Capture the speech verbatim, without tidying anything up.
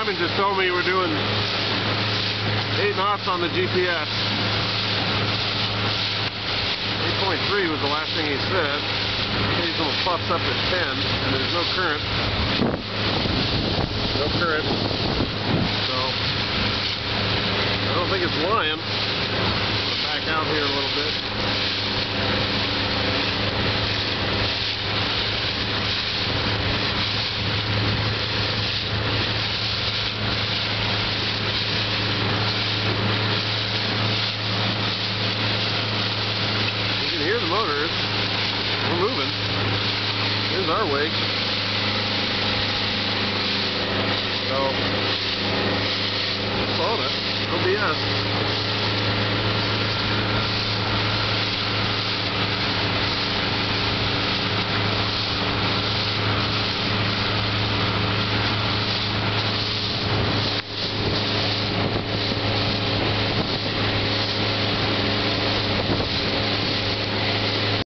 Simon just told me we're doing eight knots on the G P S. eight point three was the last thing he said. Occasional puffs up at ten, and there's no current. No current. So, I don't think it's lying. I'm going to back out here a little bit. Hear the motors. We're moving. Here's our wake. So, phone it. No B S.